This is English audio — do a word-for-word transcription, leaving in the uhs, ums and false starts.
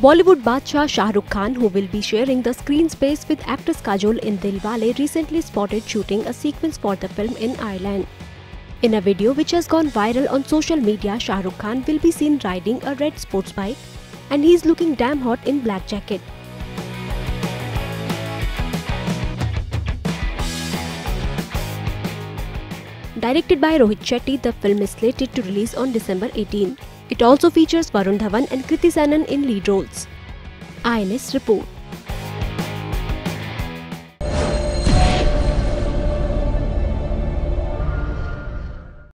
Bollywood Badshah Shah Rukh Khan, who will be sharing the screen space with actress Kajol in Dilwale, recently spotted shooting a sequence for the film in Ireland. In a video which has gone viral on social media, Shah Rukh Khan will be seen riding a red sports bike and he is looking damn hot in black jacket. Directed by Rohit Shetty, the film is slated to release on December eighteenth. It also features Varun Dhawan and Kriti Sanon in lead roles. I N S report.